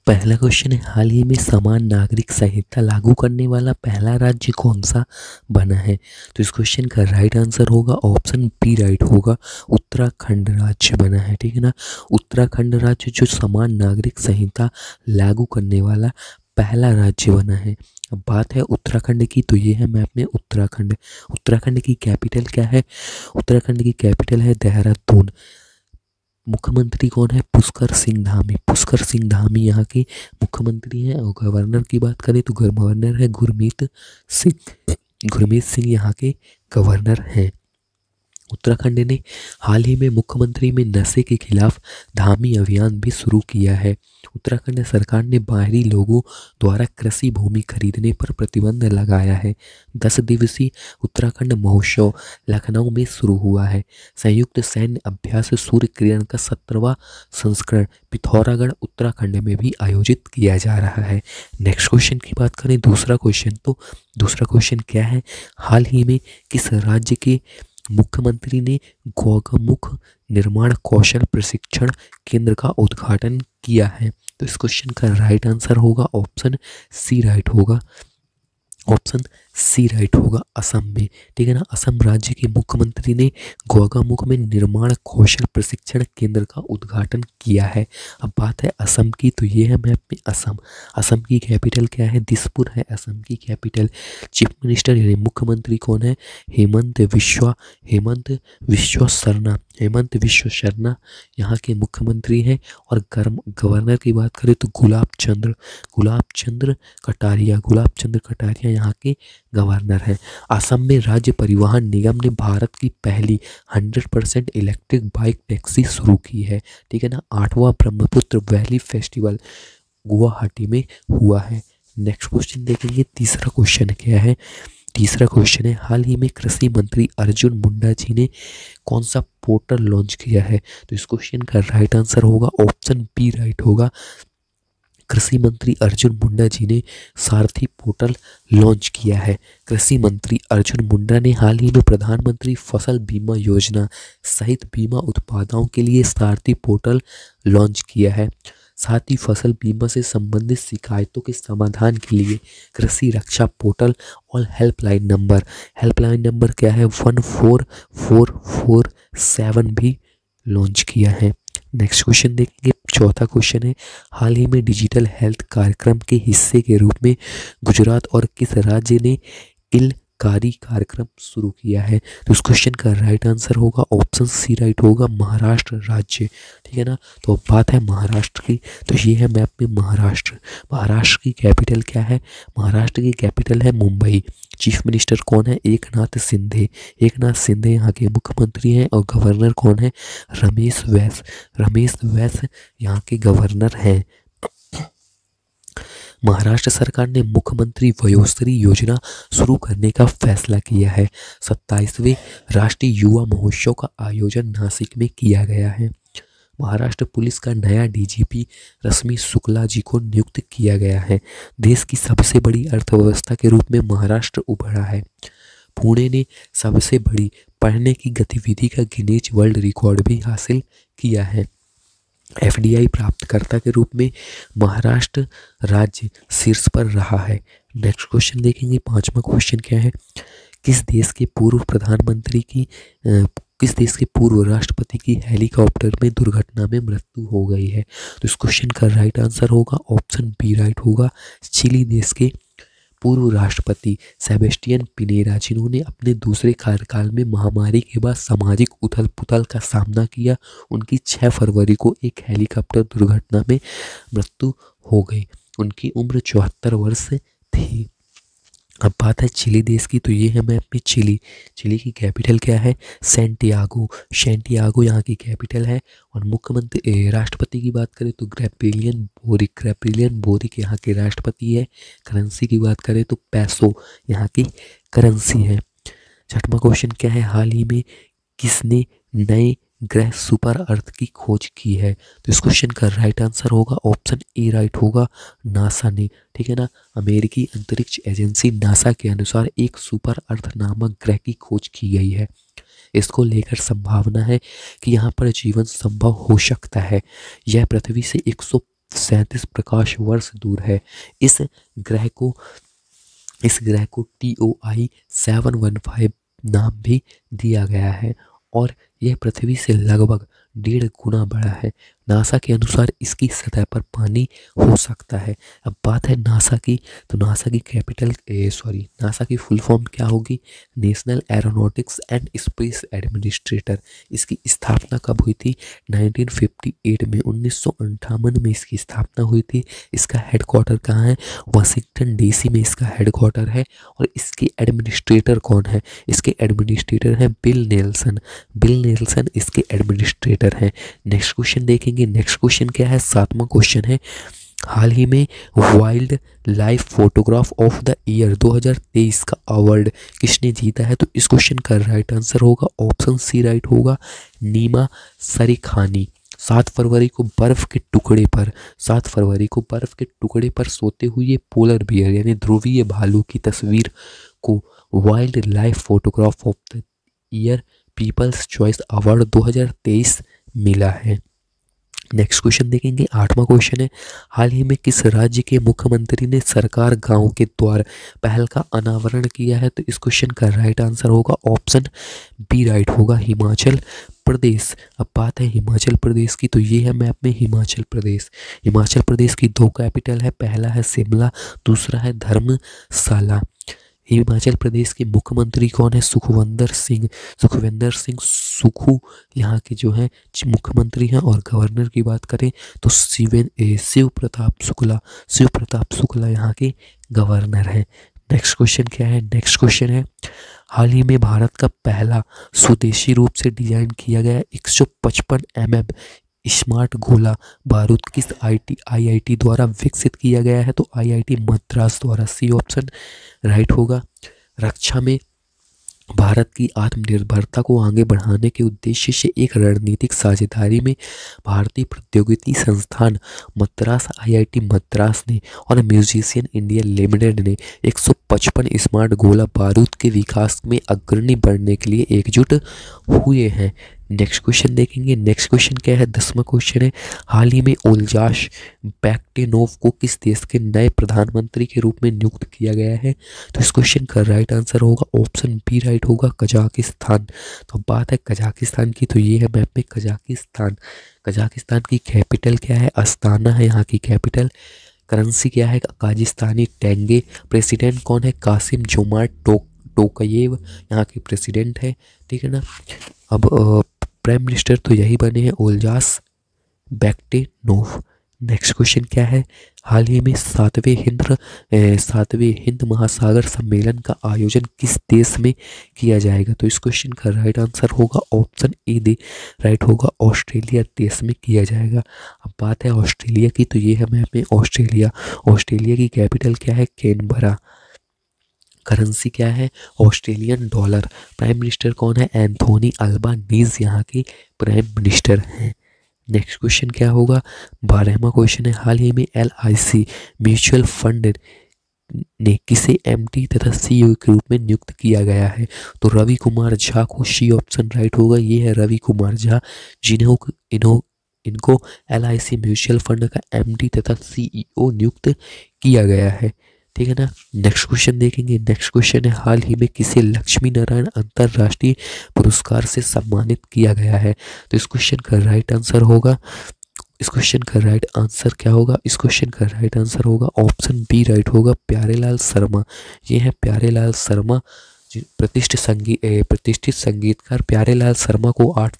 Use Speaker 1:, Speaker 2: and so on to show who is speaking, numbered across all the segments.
Speaker 1: पहला क्वेश्चन है, हाल ही में समान नागरिक संहिता लागू करने वाला पहला राज्य कौन सा बना है? तो इस क्वेश्चन का राइट आंसर होगा ऑप्शन बी राइट होगा, उत्तराखंड राज्य बना है। ठीक है ना, उत्तराखंड राज्य जो समान नागरिक संहिता लागू करने वाला पहला राज्य बना है। अब बात है उत्तराखंड की, तो ये है मैप में उत्तराखंड। उत्तराखंड की कैपिटल क्या है? उत्तराखंड की कैपिटल है देहरादून। मुख्यमंत्री कौन है? पुष्कर सिंह धामी। पुष्कर सिंह धामी यहाँ के मुख्यमंत्री हैं। और गवर्नर की बात करें तो गवर्नर है गुरमीत सिंह। गुरमीत सिंह यहाँ के गवर्नर हैं। उत्तराखंड ने हाल ही में मुख्यमंत्री में नशे के खिलाफ धामी अभियान भी शुरू किया है। उत्तराखंड सरकार ने बाहरी लोगों द्वारा कृषि भूमि खरीदने पर प्रतिबंध लगाया है। 10 दिवसीय उत्तराखंड महोत्सव लखनऊ में शुरू हुआ है। संयुक्त सैन्य अभ्यास सूर्य किरण का 17वां संस्करण पिथौरागढ़ उत्तराखंड में भी आयोजित किया जा रहा है। नेक्स्ट क्वेश्चन की बात करें, दूसरा क्वेश्चन, तो दूसरा क्वेश्चन क्या है? हाल ही में किस राज्य के मुख्यमंत्री ने गौमुख निर्माण कौशल प्रशिक्षण केंद्र का उद्घाटन किया है? तो इस क्वेश्चन का राइट आंसर होगा ऑप्शन सी राइट होगा, ऑप्शन सी राइट होगा, असम में। ठीक है ना, असम राज्य के मुख्यमंत्री ने गोगामुख में निर्माण कौशल प्रशिक्षण केंद्र का उद्घाटन किया है। अब बात है असम की, तो ये है मैप में असम। असम की कैपिटल क्या है? दिसपुर है असम की कैपिटल। चीफ मिनिस्टर यानी मुख्यमंत्री कौन है? हेमंत विश्व शर्मा यहाँ के मुख्यमंत्री हैं। और गवर्नर की बात करें तो गुलाब चंद्र कटारिया यहाँ के गवर्नर है। असम में राज्य परिवहन निगम ने भारत की पहली 100% इलेक्ट्रिक बाइक टैक्सी शुरू की है। ठीक है ना, 8वां ब्रह्मपुत्र वैली फेस्टिवल गुवाहाटी में हुआ है। नेक्स्ट क्वेश्चन देखेंगे, तीसरा क्वेश्चन क्या है? तीसरा क्वेश्चन है, हाल ही में कृषि मंत्री अर्जुन मुंडा जी ने कौन सा पोर्टल लॉन्च किया है? तो इस क्वेश्चन का राइट आंसर होगा ऑप्शन बी राइट होगा, कृषि मंत्री अर्जुन मुंडा जी ने सारथी पोर्टल लॉन्च किया है। कृषि मंत्री अर्जुन मुंडा ने हाल ही में प्रधानमंत्री फसल बीमा योजना सहित बीमा उत्पादों के लिए सारथी पोर्टल लॉन्च किया है। साथ ही फसल बीमा से संबंधित शिकायतों के समाधान के लिए कृषि रक्षा पोर्टल और हेल्पलाइन नंबर क्या है? 14447 भी लॉन्च किया है। नेक्स्ट क्वेश्चन देखेंगे, चौथा क्वेश्चन है, हाल ही में डिजिटल हेल्थ कार्यक्रम के हिस्से के रूप में गुजरात और किस राज्य ने इलकारी कार्यक्रम शुरू किया है? तो उस क्वेश्चन का राइट आंसर होगा ऑप्शन सी राइट होगा, महाराष्ट्र राज्य। ठीक है ना, तो अब बात है महाराष्ट्र की, तो ये है मैप में महाराष्ट्र। महाराष्ट्र की कैपिटल क्या है? महाराष्ट्र की कैपिटल है मुंबई। चीफ मिनिस्टर कौन है? एकनाथ शिंदे यहाँ के मुख्यमंत्री हैं। और गवर्नर कौन है? रमेश बैस यहाँ के गवर्नर हैं। महाराष्ट्र सरकार ने मुख्यमंत्री वयोश्री योजना शुरू करने का फैसला किया है। 27वें राष्ट्रीय युवा महोत्सव का आयोजन नासिक में किया गया है। महाराष्ट्र पुलिस का नया डीजीपी रश्मि शुक्ला जी को नियुक्त किया गया है। देश की सबसे बड़ी अर्थव्यवस्था के रूप में महाराष्ट्र उभरा है। पुणे ने सबसे बड़ी पढ़ने की गतिविधि का गिनीज वर्ल्ड रिकॉर्ड भी हासिल किया है। एफडीआई प्राप्तकर्ता के रूप में महाराष्ट्र राज्य शीर्ष पर रहा है। नेक्स्ट क्वेश्चन देखेंगे, पांचवा क्वेश्चन क्या है? किस देश के पूर्व राष्ट्रपति की हेलीकॉप्टर में दुर्घटना में मृत्यु हो गई है? तो इस क्वेश्चन का राइट आंसर होगा ऑप्शन बी राइट होगा, चिली देश के पूर्व राष्ट्रपति सेबेस्टियन पिनेरा, जिन्होंने अपने दूसरे कार्यकाल में महामारी के बाद सामाजिक उथल पुथल का सामना किया। उनकी 6 फरवरी को एक हेलीकॉप्टर दुर्घटना में मृत्यु हो गई। उनकी उम्र 74 वर्ष थी। अब बात है चिली देश की, तो ये है मैप में चिली की कैपिटल क्या है? सैंटियागो यहाँ की कैपिटल है। और मुख्यमंत्री राष्ट्रपति की बात करें तो ग्रेप्रिलियन बोरिक यहाँ के राष्ट्रपति है। करेंसी की बात करें तो पैसो यहाँ की करेंसी है। छठवां क्वेश्चन क्या है? हाल ही में किसने नए ग्रह सुपर अर्थ की खोज की है? तो इस क्वेश्चन का राइट आंसर होगा ऑप्शन ए राइट होगा, नासा ने। ठीक है ना, अमेरिकी अंतरिक्ष एजेंसी नासा के अनुसार एक सुपर अर्थ नामक ग्रह की खोज की गई है। इसको लेकर संभावना है कि यहाँ पर जीवन संभव हो सकता है। यह पृथ्वी से 37 प्रकाश वर्ष दूर है। इस ग्रह को TOI 715 नाम भी दिया गया है और यह पृथ्वी से लगभग 1.5 गुना बड़ा है। नासा के अनुसार इसकी सतह पर पानी हो सकता है। अब बात है नासा की, तो नासा की फुल फॉर्म क्या होगी? National aeronautics and space administrator. इसकी स्थापना कब हुई थी? 1958 में, 1958 में इसकी स्थापना हुई थी। इसका हेडक्वार्टर कहाँ है? वाशिंगटन DC में इसका हेडक्वार्टर है। और इसके एडमिनिस्ट्रेटर कौन है? इसके एडमिनिस्ट्रेटर हैं बिल नेल्सन इसके एडमिनिस्ट्रेटर हैं। नेक्स्ट क्वेश्चन देखेंगे। नेक्स्ट क्वेश्चन क्या है? 7वां क्वेश्चन है, हाल ही में wildlife photograph of the year 2023 का अवार्ड किसने जीता है? तो इस क्वेश्चन का राइट आंसर होगा ऑप्शन सी राइट होगा, नीमा सरीखानी। 7 फरवरी को बर्फ के टुकड़े पर सोते हुए पोलर बियर यानी ध्रुवीय भालू की तस्वीर को wildlife photograph of the year people's choice award 2023 मिला है। नेक्स्ट क्वेश्चन देखेंगे। 8वां क्वेश्चन है, हाल ही में किस राज्य के मुख्यमंत्री ने सरकार गांव के द्वार पहल का अनावरण किया है? तो इस क्वेश्चन का राइट आंसर होगा ऑप्शन बी राइट होगा, हिमाचल प्रदेश। अब बात है हिमाचल प्रदेश की, तो ये है मैप में हिमाचल प्रदेश की 2 कैपिटल है, पहला है शिमला, दूसरा है धर्मशाला। हिमाचल प्रदेश के मुख्यमंत्री कौन है? सुखविंदर सिंह सुखू यहाँ के जो है मुख्यमंत्री हैं। और गवर्नर की बात करें तो शिव प्रताप शुक्ला यहाँ के गवर्नर हैं। नेक्स्ट क्वेश्चन क्या है? नेक्स्ट क्वेश्चन है, हाल ही में भारत का पहला स्वदेशी रूप से डिजाइन किया गया 155 mm स्मार्ट गोला बारूद किस IIT द्वारा विकसित किया गया है? तो IIT मद्रास द्वारा। सी ऑप्शन राइट होगा। रक्षा में भारत की आत्मनिर्भरता को आगे बढ़ाने के उद्देश्य से एक रणनीतिक साझेदारी में भारतीय प्रौद्योगिकी संस्थान मद्रास IIT मद्रास ने और म्यूजिशियन इंडिया लिमिटेड ने 155 स्मार्ट गोला बारूद के विकास में अग्रणी बनने के लिए एकजुट हुए हैं। नेक्स्ट क्वेश्चन देखेंगे। नेक्स्ट क्वेश्चन क्या है? 10वां क्वेश्चन है, हाल ही में ओल्जास बैक्टेनोव को किस देश के नए प्रधानमंत्री के रूप में नियुक्त किया गया है? तो इस क्वेश्चन का राइट आंसर होगा ऑप्शन बी राइट होगा, कजाकिस्तान। तो बात है कजाकिस्तान की, तो ये है मैप में कजाकिस्तान की कैपिटल क्या है? अस्ताना है यहाँ की कैपिटल। करेंसी क्या है? काजिस्तानी टेंगे। प्रेसिडेंट कौन है? कासिम जोमार्ट टोकायेव यहाँ के प्रेसिडेंट है, ठीक है ना। अब प्राइम मिनिस्टर तो यही बने हैं, ओल्जास बैक्टेनोव। नेक्स्ट क्वेश्चन क्या है? हाल ही में 7वें हिंद महासागर सम्मेलन का आयोजन किस देश में किया जाएगा? तो इस क्वेश्चन का राइट आंसर होगा ऑप्शन ए दे राइट होगा, ऑस्ट्रेलिया देश में किया जाएगा। अब बात है ऑस्ट्रेलिया की, तो ये है मैप में ऑस्ट्रेलिया की कैपिटल क्या है? कैनबरा। करेंसी क्या है? Australian dollar. प्राइम मिनिस्टर कौन है? एंथोनी अल्बानीज यहाँ के प्राइम मिनिस्टर हैं। नेक्स्ट क्वेश्चन क्या होगा? 12वां क्वेश्चन है, हाल ही में LIC म्यूचुअल फंड ने किसे MD तथा CEO के रूप में नियुक्त किया गया है? तो रवि कुमार झा को सी ऑप्शन राइट होगा। ये है रवि कुमार झा इनको LIC म्यूचुअल फंड का MD तथा CEO नियुक्त किया गया है, ठीक है ना। नेक्स्ट क्वेश्चन देखेंगे। नेक्स्ट क्वेश्चन है, हाल ही में किसे लक्ष्मी नारायण अंतर्राष्ट्रीय पुरस्कार से सम्मानित किया गया है? तो इस क्वेश्चन का राइट आंसर होगा, इस क्वेश्चन का राइट आंसर क्या होगा? इस क्वेश्चन का राइट आंसर होगा ऑप्शन बी राइट होगा, प्यारेलाल शर्मा। ये है प्यारेलाल शर्मा, प्रतिष्ठित संगीतकार प्यारेलाल शर्मा को 8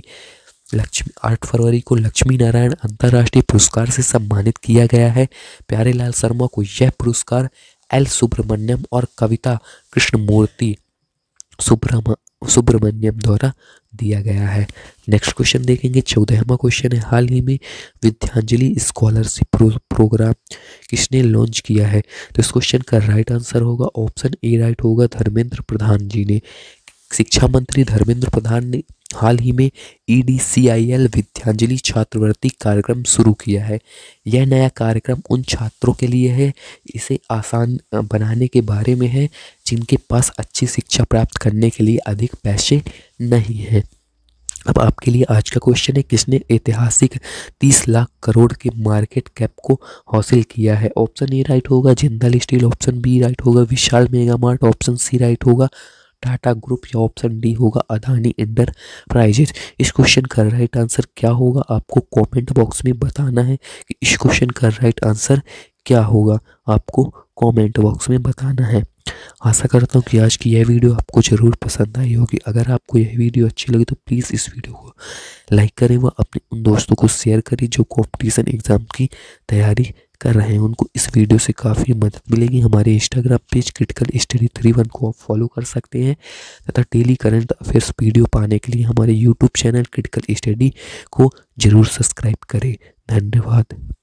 Speaker 1: फरवरी को लक्ष्मी नारायण अंतर्राष्ट्रीय पुरस्कार से सम्मानित किया गया है। प्यारेलाल शर्मा को यह पुरस्कार एल सुब्रमण्यम और कविता कृष्णमूर्ति सुब्रमण्यम द्वारा दिया गया है। नेक्स्ट क्वेश्चन देखेंगे। 14वां क्वेश्चन है, हाल ही में विद्यांजलि स्कॉलरशिप प्रोग्राम किसने लॉन्च किया है? तो इस क्वेश्चन का राइट आंसर होगा ऑप्शन ए राइट होगा, धर्मेंद्र प्रधान जी ने। शिक्षा मंत्री धर्मेंद्र प्रधान ने हाल ही में EDCIL विद्यांजलि छात्रवृत्ति कार्यक्रम शुरू किया है। यह नया कार्यक्रम उन छात्रों के लिए है, इसे आसान बनाने के बारे में है जिनके पास अच्छी शिक्षा प्राप्त करने के लिए अधिक पैसे नहीं हैं। अब आपके लिए आज का क्वेश्चन है, किसने ऐतिहासिक 30 लाख करोड़ के मार्केट कैप को हासिल किया है? ऑप्शन ए राइट होगा Jindal steel, option B right होगा Vishal mega mart, option C right होगा टाटा ग्रुप, या ऑप्शन डी होगा अदानी इंटरप्राइजेज। इस क्वेश्चन का राइट आंसर क्या होगा आपको कमेंट बॉक्स में बताना है कि इस क्वेश्चन का राइट आंसर क्या होगा, आपको कमेंट बॉक्स में बताना है। आशा करता हूँ कि आज की यह वीडियो आपको ज़रूर पसंद आई होगी। अगर आपको यह वीडियो अच्छी लगी तो प्लीज़ इस वीडियो को लाइक करें व अपने उन दोस्तों को शेयर करें जो कंपटीशन एग्ज़ाम की तैयारी कर रहे हैं, उनको इस वीडियो से काफ़ी मदद मिलेगी। हमारे इंस्टाग्राम पेज क्रिटिकल स्टडी 31 को आप फॉलो कर सकते हैं तथा डेली करंट अफेयर्स वीडियो पाने के लिए हमारे यूट्यूब चैनल क्रिटिकल स्टडी को ज़रूर सब्सक्राइब करें। धन्यवाद।